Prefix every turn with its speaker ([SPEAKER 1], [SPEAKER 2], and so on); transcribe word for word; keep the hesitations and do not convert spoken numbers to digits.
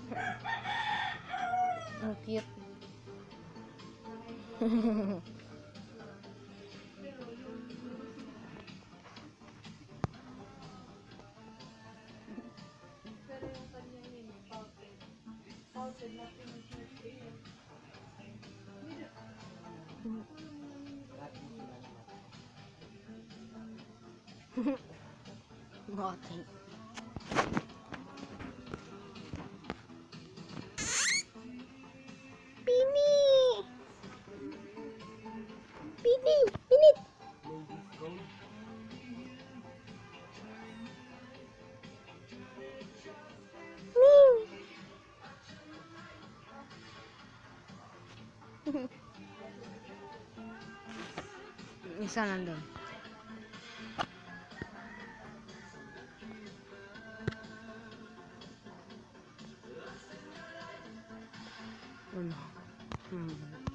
[SPEAKER 1] Ang cute.
[SPEAKER 2] Pero yung kanya yun, pouted. Pouted na pinag-cute.
[SPEAKER 1] Nothing. Pini! Pini! Pinit! Isa nandun. Ano? Hmm.